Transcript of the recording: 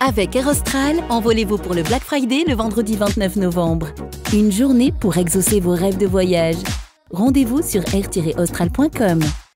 Avec Air Austral, envolez-vous pour le Black Friday le vendredi 29 novembre. Une journée pour exaucer vos rêves de voyage. Rendez-vous sur air-austral.com.